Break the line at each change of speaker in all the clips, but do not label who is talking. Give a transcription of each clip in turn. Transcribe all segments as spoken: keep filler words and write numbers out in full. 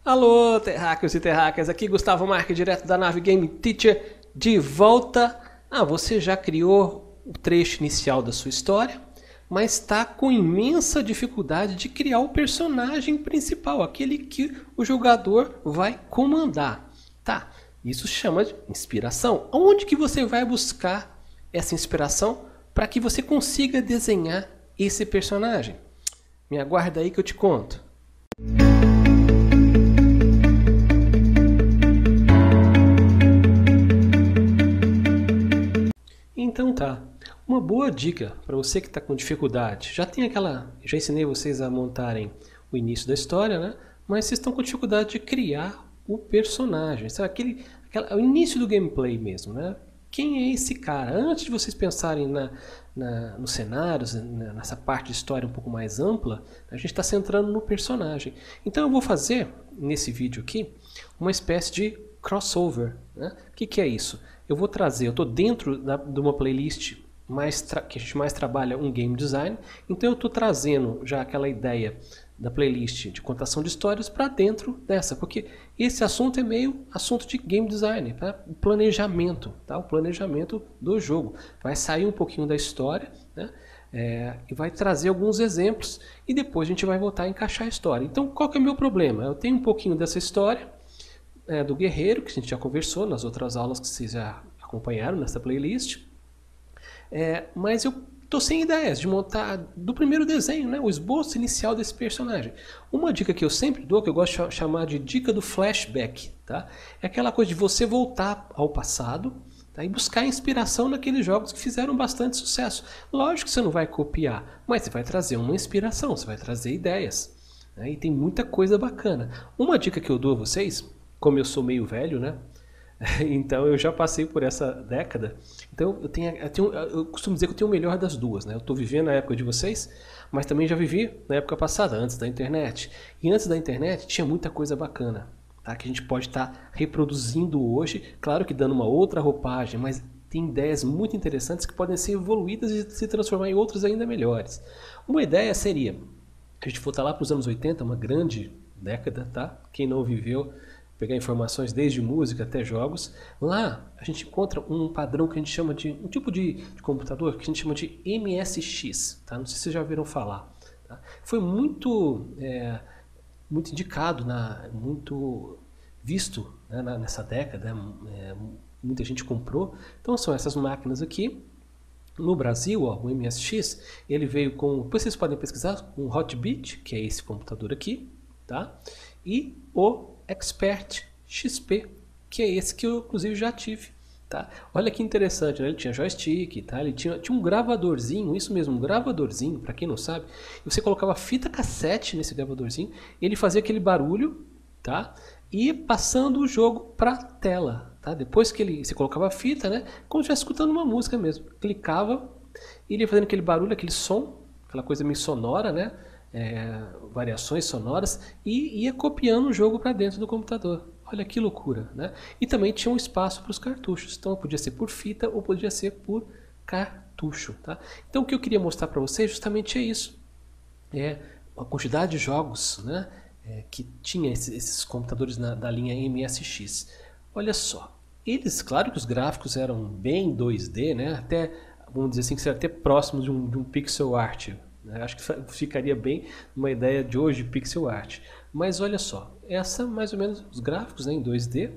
Alô, terráqueos e terráqueas, aqui Gustavo Marques, direto da nave Game Teacher, de volta. Ah, você já criou o trecho inicial da sua história, mas está com imensa dificuldade de criar o personagem principal, aquele que o jogador vai comandar. Tá, isso chama de inspiração. Onde que você vai buscar essa inspiração para que você consiga desenhar esse personagem? Me aguarda aí que eu te conto. Então tá, uma boa dica para você que está com dificuldade. Já tem aquela, já ensinei vocês a montarem o início da história, né? Mas vocês estão com dificuldade de criar o personagem, sabe? Aquele, aquela, o início do gameplay mesmo, né? Quem é esse cara? Antes de vocês pensarem na, na, nos cenários, na, nessa parte de história um pouco mais ampla, a gente está centrando no personagem. Então eu vou fazer, nesse vídeo aqui, uma espécie de crossover, né? O que, que é isso? Eu vou trazer, eu estou dentro da, de uma playlist mais que a gente mais trabalha um game design, então eu estou trazendo já aquela ideia da playlist de contação de histórias para dentro dessa, porque esse assunto é meio assunto de game design, tá? O planejamento, tá? O planejamento do jogo. Vai sair um pouquinho da história, né? É, e vai trazer alguns exemplos e depois a gente vai voltar a encaixar a história. Então qual que é o meu problema? Eu tenho um pouquinho dessa história, É, do guerreiro, que a gente já conversou nas outras aulas que vocês já acompanharam nessa playlist, é, mas eu estou sem ideias de montar do primeiro desenho, né, o esboço inicial desse personagem. Uma dica que eu sempre dou, que eu gosto de chamar de dica do flashback, tá? É aquela coisa de você voltar ao passado, tá, e buscar inspiração naqueles jogos que fizeram bastante sucesso. Lógico que você não vai copiar, mas você vai trazer uma inspiração, você vai trazer ideias, né, e tem muita coisa bacana. Uma dica que eu dou a vocês, como eu sou meio velho, né? Então eu já passei por essa década. Então eu, tenho, eu, tenho, eu costumo dizer que eu tenho o melhor das duas, né? Eu estou vivendo a época de vocês, mas também já vivi na época passada, antes da internet. E antes da internet tinha muita coisa bacana, tá? Que a gente pode estar tá reproduzindo hoje, claro que dando uma outra roupagem, mas tem ideias muito interessantes que podem ser evoluídas e se transformar em outras ainda melhores. Uma ideia seria, a gente voltar lá para os anos oitenta, uma grande década, tá? Quem não viveu, pegar informações desde música até jogos. Lá a gente encontra um padrão que a gente chama de, um tipo de, de computador que a gente chama de M S X, tá? Não sei se vocês já ouviram falar, tá? Foi muito, é, muito indicado, na, muito visto, né, na, nessa década, é, muita gente comprou. Então são essas máquinas aqui. No Brasil, ó, o M S X, ele veio com, depois vocês podem pesquisar, um Hotbit, que é esse computador aqui, tá? E o Expert X P, que é esse que eu inclusive já tive, tá? Olha que interessante, né? Ele tinha joystick, tá? Ele tinha, tinha um gravadorzinho, isso mesmo, um gravadorzinho, para quem não sabe, e você colocava fita cassete nesse gravadorzinho, ele fazia aquele barulho, tá? E passando o jogo para tela, tá? Depois que ele, você colocava a fita, né? Como se estivesse escutando uma música mesmo, clicava, e ele ia fazendo aquele barulho, aquele som, aquela coisa meio sonora, né? É, variações sonoras, e ia copiando o jogo para dentro do computador. Olha que loucura, né? E também tinha um espaço para os cartuchos, então podia ser por fita ou podia ser por cartucho, tá? Então o que eu queria mostrar para vocês justamente é isso, é a quantidade de jogos, né, é, que tinha esses, esses computadores na, da linha M S X. Olha só, eles, claro que os gráficos eram bem dois D, né? Até, vamos dizer assim, que seria até próximo de um, de um pixel art. Acho que ficaria bem uma ideia de hoje de pixel art. Mas olha só, essa mais ou menos os gráficos, né, em dois D,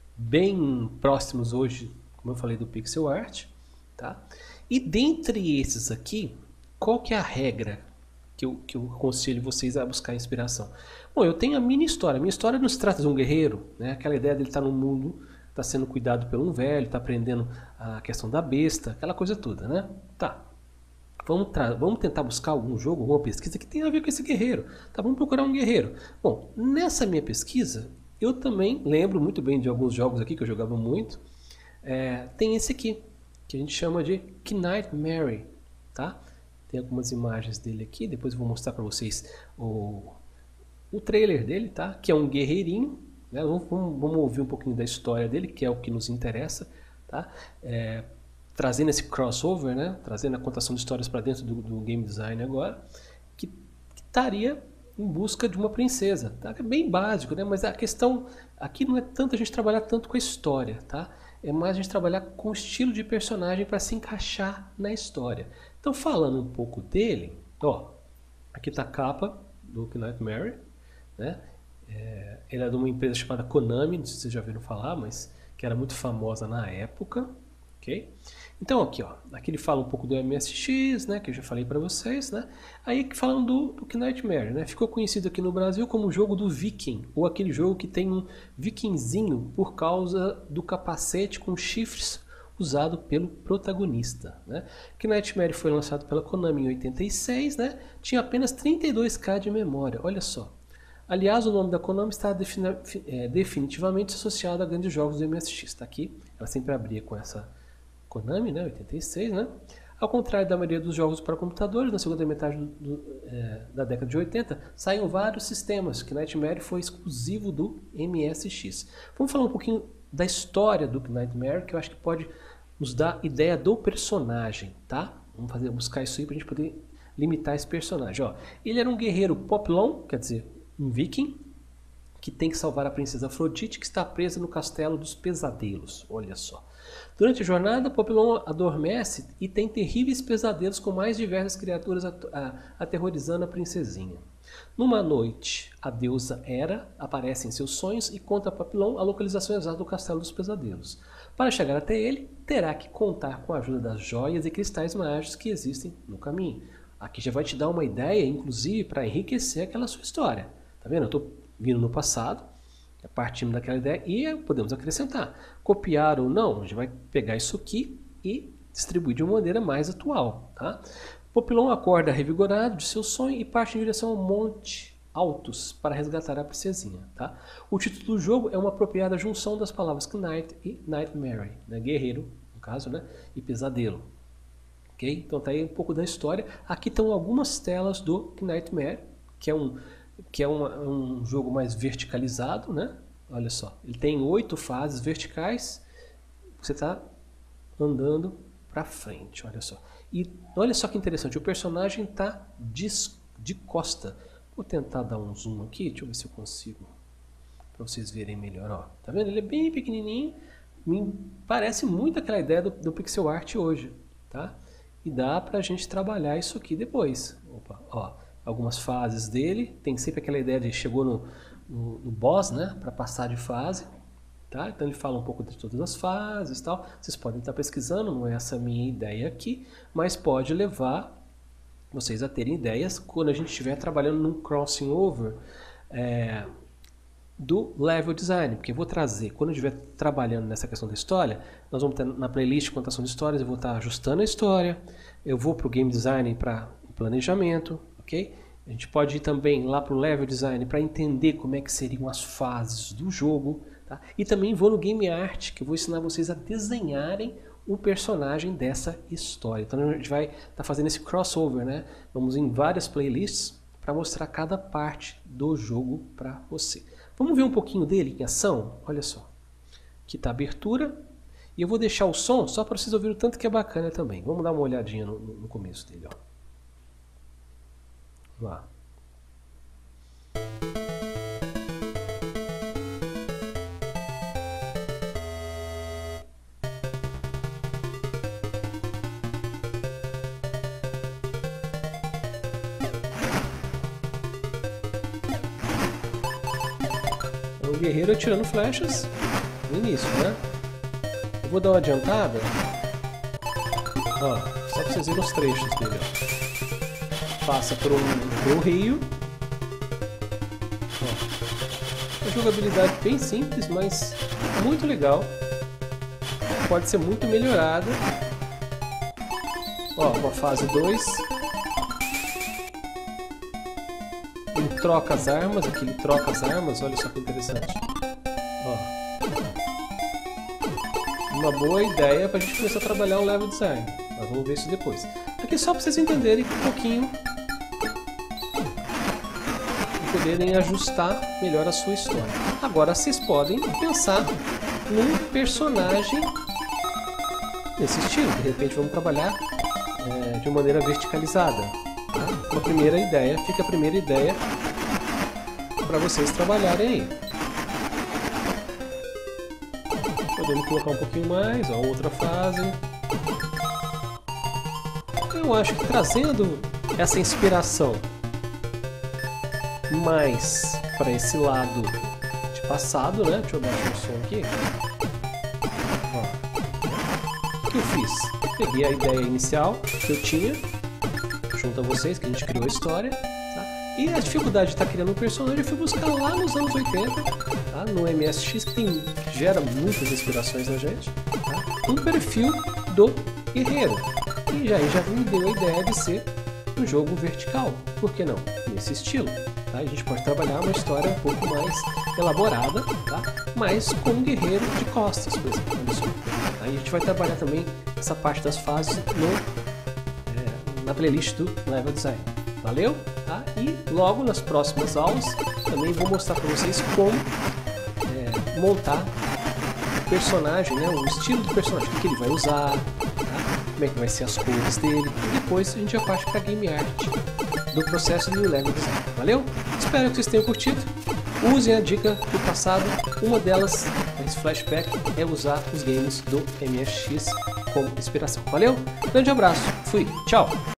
bem próximos hoje, como eu falei, do pixel art, tá? E dentre esses aqui, qual que é a regra que eu, que eu aconselho vocês a buscar inspiração? Bom, eu tenho a minha história. A minha história não se trata de um guerreiro, né? Aquela ideia dele estar no mundo, está sendo cuidado por um velho, está aprendendo a questão da besta, aquela coisa toda, né? Tá. Vamos, vamos tentar buscar algum jogo, alguma pesquisa que tenha a ver com esse guerreiro. Tá, vamos procurar um guerreiro. Bom, nessa minha pesquisa, eu também lembro muito bem de alguns jogos aqui que eu jogava muito. É, tem esse aqui, que a gente chama de Knight Mary, tá? Tem algumas imagens dele aqui, depois eu vou mostrar para vocês o, o trailer dele, tá? Que é um guerreirinho, né? Vamos, vamos, vamos ouvir um pouquinho da história dele, que é o que nos interessa, tá? É, trazendo esse crossover, né? Trazendo a contação de histórias para dentro do, do game design agora, que estaria em busca de uma princesa. Tá? É bem básico, né? Mas a questão aqui não é tanto a gente trabalhar tanto com a história, tá? É mais a gente trabalhar com o estilo de personagem para se encaixar na história. Então, falando um pouco dele, ó, aqui está a capa do Knight Mary, né? É, ele é de uma empresa chamada Konami, não sei se vocês já ouviram falar, mas que era muito famosa na época, ok? Então aqui, ó, aqui ele fala um pouco do M S X, né, que eu já falei para vocês, né? Aí falando do, do Knight Mary, né? Ficou conhecido aqui no Brasil como o jogo do Viking, ou aquele jogo que tem um vikingzinho por causa do capacete com chifres usado pelo protagonista, né? Knight Mary foi lançado pela Konami em oitenta e seis, né? Tinha apenas trinta e dois K de memória, olha só. Aliás, o nome da Konami está definitivamente associado a grandes jogos do M S X, tá aqui. Ela sempre abria com essa Konami, né, oitenta e seis, né? Ao contrário da maioria dos jogos para computadores, na segunda metade do, do, é, da década de oitenta, saíram vários sistemas, que Knight Mary foi exclusivo do M S X. Vamos falar um pouquinho da história do Knight Mary, que eu acho que pode nos dar ideia do personagem, tá? Vamos fazer, buscar isso aí para a gente poder limitar esse personagem. Ó, ele era um guerreiro Poplon, quer dizer, um viking, que tem que salvar a princesa Afrodite, que está presa no castelo dos pesadelos. Olha só. Durante a jornada, Poplon adormece e tem terríveis pesadelos com mais diversas criaturas aterrorizando a princesinha. Numa noite, a deusa Hera aparece em seus sonhos e conta a Poplon a localização exata do castelo dos pesadelos. Para chegar até ele, terá que contar com a ajuda das joias e cristais mágicos que existem no caminho. Aqui já vai te dar uma ideia, inclusive, para enriquecer aquela sua história. Tá vendo? Eu estou vindo no passado, partindo daquela ideia e podemos acrescentar. Copiar ou não, a gente vai pegar isso aqui e distribuir de uma maneira mais atual. Tá? Poplon acorda revigorado de seu sonho e parte em direção ao Monte Altos para resgatar a princesinha. Tá? O título do jogo é uma apropriada junção das palavras Knight e Nightmare, né? Guerreiro, no caso, né? E pesadelo. Okay? Então tá aí um pouco da história. Aqui estão algumas telas do Nightmare, que é um que é uma, um jogo mais verticalizado, né? Olha só, ele tem oito fases verticais, você está andando para frente, olha só. E olha só que interessante, o personagem está de, de costa. Vou tentar dar um zoom aqui, deixa eu ver se eu consigo, para vocês verem melhor. Ó. Tá vendo? Ele é bem pequenininho, me parece muito aquela ideia do, do pixel art hoje, tá? E dá para a gente trabalhar isso aqui depois. Opa, ó. Algumas fases dele, tem sempre aquela ideia de chegou no, no, no boss, né, para passar de fase, tá? Então ele fala um pouco de todas as fases e tal. Vocês podem estar pesquisando, não é essa a minha ideia aqui, mas pode levar vocês a terem ideias quando a gente estiver trabalhando num crossing over é, do level design, porque eu vou trazer, quando eu estiver trabalhando nessa questão da história, nós vamos ter na playlist contação de histórias, eu vou estar ajustando a história, eu vou para o game design para o planejamento. Okay? A gente pode ir também lá para o level design para entender como é que seriam as fases do jogo. Tá? E também vou no game art, que eu vou ensinar vocês a desenharem o personagem dessa história. Então a gente vai estar tá fazendo esse crossover, né? Vamos em várias playlists para mostrar cada parte do jogo para você. Vamos ver um pouquinho dele em ação? Olha só. Aqui está a abertura. E eu vou deixar o som só para vocês ouvirem o tanto que é bacana também. Vamos dar uma olhadinha no, no começo dele. Ó. Lá. É um guerreiro atirando flechas no início, né? Eu vou dar uma adiantada. Ó, só para vocês verem os trechos dele. Ó. Passa por um, por um rio. Ó. Uma jogabilidade bem simples, mas muito legal. Pode ser muito melhorada. Ó, uma fase dois. Ele troca as armas, aqui ele troca as armas, olha só que interessante. Ó. Uma boa ideia para a gente começar a trabalhar o level design. Mas vamos ver isso depois. Aqui só para vocês entenderem um pouquinho e poderem ajustar melhor a sua história. Agora vocês podem pensar num personagem nesse estilo. De repente vamos trabalhar é, de uma maneira verticalizada. Tá? Uma primeira ideia, fica a primeira ideia para vocês trabalharem aí. Podemos colocar um pouquinho mais, ó, outra fase. Eu acho que trazendo essa inspiração mais para esse lado de passado, né? Deixa eu baixar o som aqui. Ó. O que eu fiz? Peguei a ideia inicial que eu tinha, junto a vocês, que a gente criou a história, tá? E a dificuldade de estar tá criando um personagem eu fui buscar lá nos anos oitenta, tá? No M S X, que tem, gera muitas inspirações na gente, tá? Um perfil do guerreiro. E já, já me deu a ideia de ser um jogo vertical, por que não? Nesse estilo. Tá? A gente pode trabalhar uma história um pouco mais elaborada, tá? Mas com um guerreiro de costas, por exemplo. Tá? E a gente vai trabalhar também essa parte das fases no, é, na playlist do Level Design. Valeu? Tá? E logo nas próximas aulas também vou mostrar para vocês como é, montar o personagem, né? O estilo do personagem, o que ele vai usar, como é que vai ser as cores dele, e depois a gente já parte para a game art do processo do Level Design. Valeu? Espero que vocês tenham curtido. Usem a dica do passado. Uma delas, esse flashback, é usar os games do M S X como inspiração. Valeu? Grande abraço. Fui. Tchau.